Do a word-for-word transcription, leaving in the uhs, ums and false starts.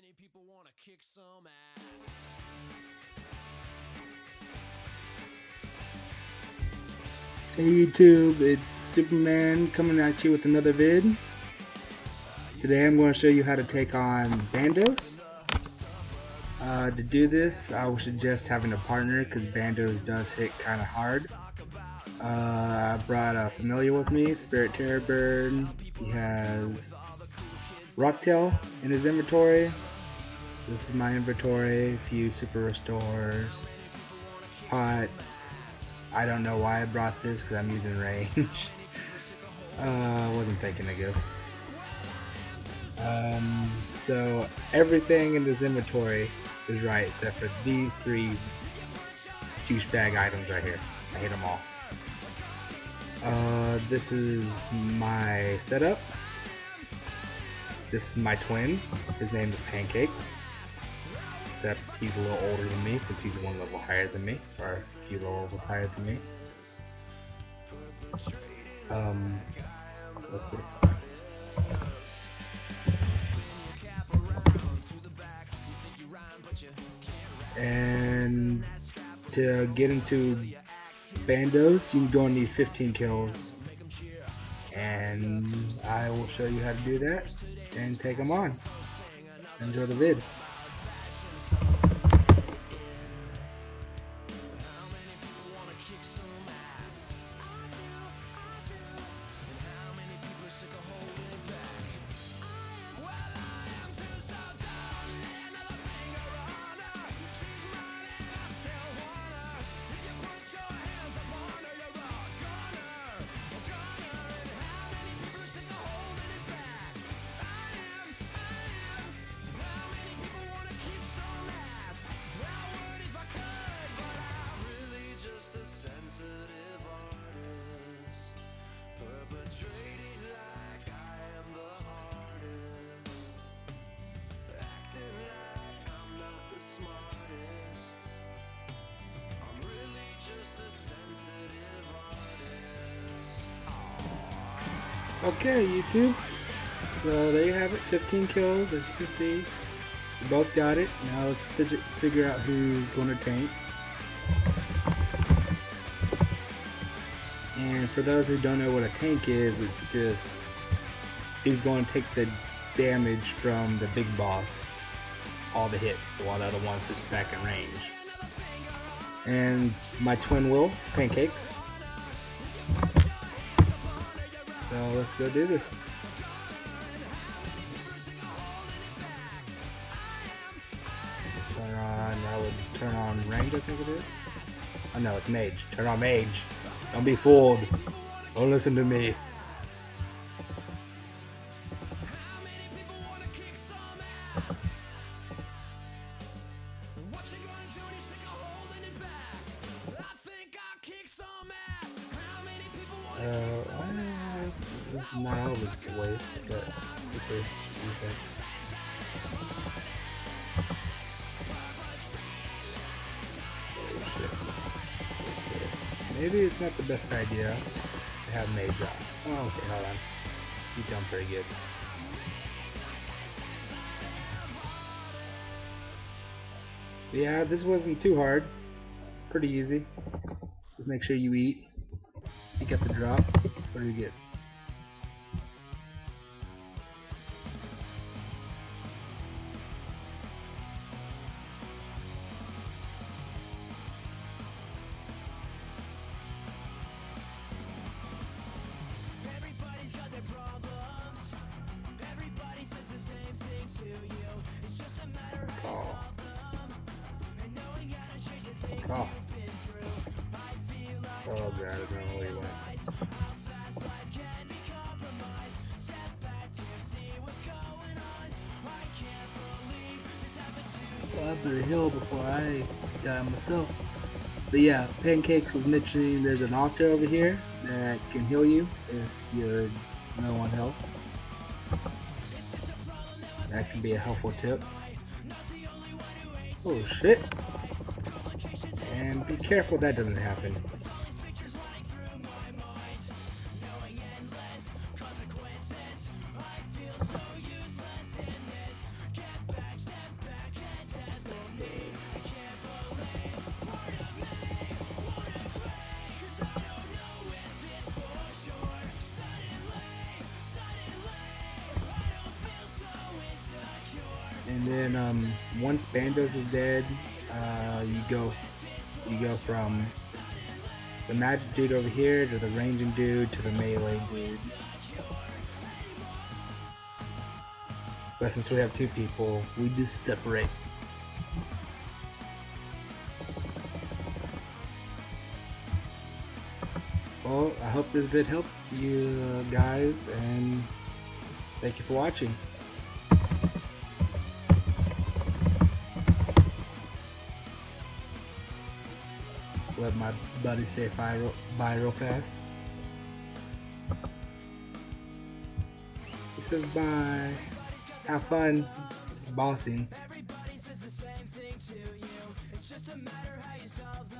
many people want to kick some ass? Hey YouTube, it's Superman coming at you with another vid. Today I'm going to show you how to take on Bandos. Uh, to do this, I would suggest having a partner because Bandos does hit kind of hard. Uh, I brought a familiar with me, Spirit Terror Bird. He has Rocktail in his inventory. This is my inventory, a few super restores, pots. I don't know why I brought this because I'm using range. uh, wasn't thinking, I guess. Um, so everything in this inventory is right except for these three douchebag items right here. I hit them all. Uh, this is my setup. This is my twin. His name is Pancakes. Except he's a little older than me since he's one level higher than me, or a few levels higher than me. Um, let's see. And to get into Bandos, you go and need fifteen kills. And I will show you how to do that and take them on. Enjoy the vid. Okay, YouTube. So there you have it, fifteen kills, as you can see. We both got it. Now let's figure out who's going to tank. And for those who don't know what a tank is, it's just who's going to take the damage from the big boss, all the hits, while the other one sits back in range. And my twin will, Pancakes. So let's go do this. Turn on, I would turn on range, I think it is. Oh no, it's mage. Turn on mage. Don't be fooled. Don't listen to me. Uh, not all of it's a waste, but super defense. Oh shit. Maybe it's not the best idea to have mage drop. Oh, okay, hold on. You jump pretty good. Yeah, this wasn't too hard. Pretty easy. Just make sure you eat. You get the drop. What do you get? Everybody's got their problems. Everybody says the same thing to you. It's just a matter of how you solve them. And knowing how to change the things Oh. you've been through. I feel like Oh god, I don't know where you went. how fast life can be compromised. Step back to see what's going on. I can't believe this happened to you. Well, up the hill before I got myself. But yeah, Pancakes was mentioning there's an altar over here that can heal you if you're low on health. That can be a helpful tip. Oh shit. And be careful that doesn't happen. Consequences, I feel so useless in this. Get back, step And then um, once Bandos is dead, uh, you go you go from the magic dude over here to the ranging dude to the melee dude. But since we have two people, we just separate. Well, I hope this vid helps you uh, guys, and thank you for watching. Let my buddy say bye real, bye real fast. He says bye. Have fun bossing. Everybody says the same thing to you. It's just a matter how you solve them.